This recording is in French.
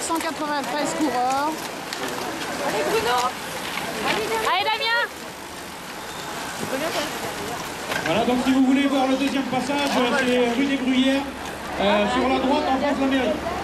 193 coureurs. Allez Bruno. Allez Damien. Voilà, donc si vous voulez voir le deuxième passage, c'est rue des Bruyères, sur la droite en face de la mairie.